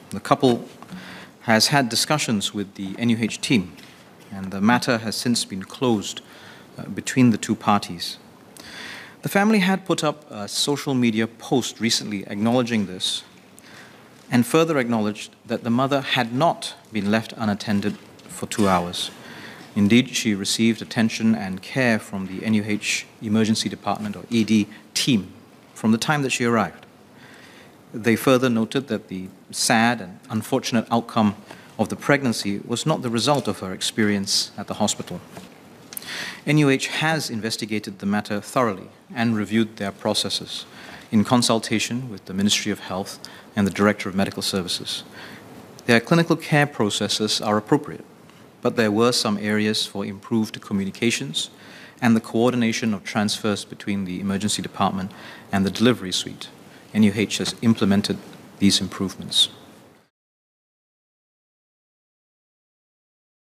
The couple has had discussions with the NUH team, and the matter has since been closed between the two parties. The family had put up a social media post recently acknowledging this, and further acknowledged that the mother had not been left unattended for 2 hours. Indeed, she received attention and care from the NUH Emergency Department, or ED, team from the time that she arrived. They further noted that the sad and unfortunate outcome of the pregnancy was not the result of her experience at the hospital. NUH has investigated the matter thoroughly and reviewed their processes in consultation with the Ministry of Health and the Director of Medical Services. Their clinical care processes are appropriate, but there were some areas for improved communications and the coordination of transfers between the emergency department and the delivery suite. NUH has implemented these improvements.